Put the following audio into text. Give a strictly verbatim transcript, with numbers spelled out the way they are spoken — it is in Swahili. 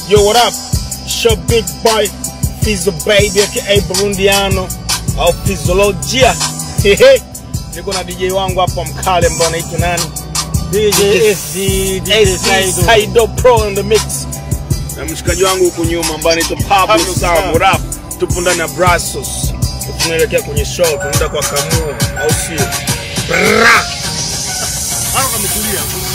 Yo, what up? It's your big boy, Fizzo Baby, aka Burundiano, au Fizzologia. Hehe. Niko na D J wangu hapa mkale mbona anaitwa nani? D J S D, D J Saido Pro in the mix. Na mshikaji wangu huko nyuma mbona anaitwa Pablo Sawa. What up? Tupo ndani ya Brazos. Tunaelekea kwenye show, tunaenda kwa Kamua, au sio? Bra! Hao kametulia.